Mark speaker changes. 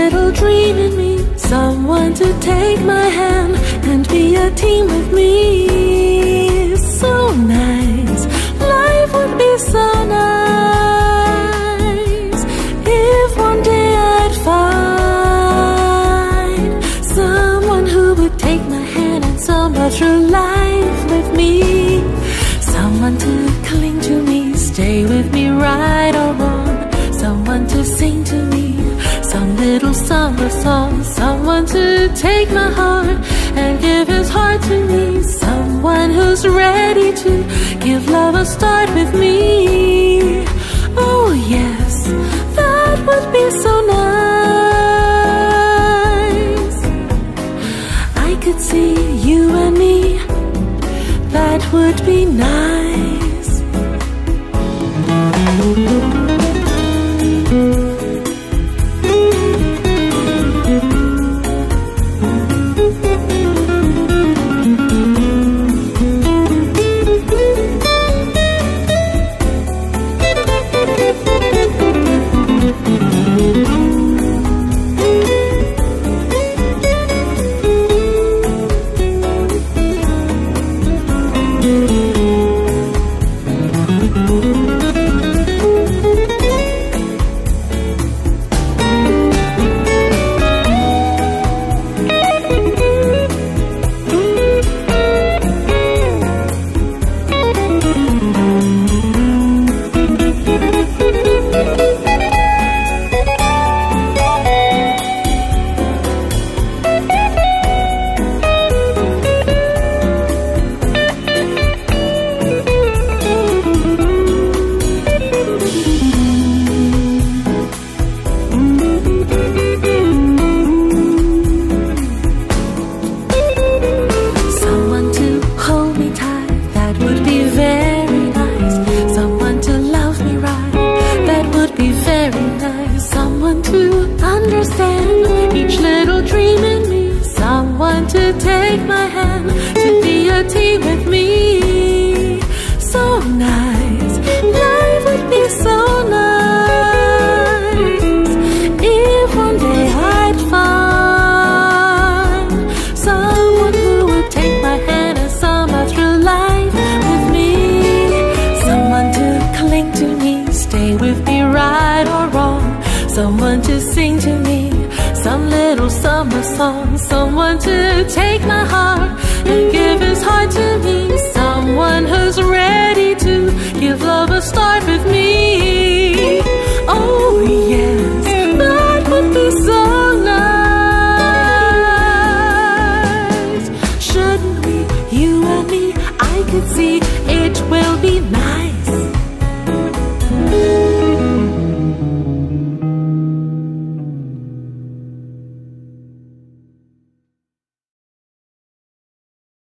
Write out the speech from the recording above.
Speaker 1: little dream in me, someone to take my hand and be a team with me. So nice, life would be so nice if one day I'd find someone who would take my hand and summer through life with me. Someone to cling to me, stay with me right or wrong. Someone to sing to me some little summer song. Someone to take my heart and give his heart to me. Someone who's ready to give love a start with me. Oh yes, that would be so nice. I could see you and me, that would be nice. Take my hand to be a team with me. So nice, life would be so nice if one day I'd find someone who would take my hand and summer through life with me. Someone to cling to me, stay with me right or wrong. Someone to sing to me some little summer song. Someone to take my heart and give his heart to me. Someone who's ready to give love a start with me. Oh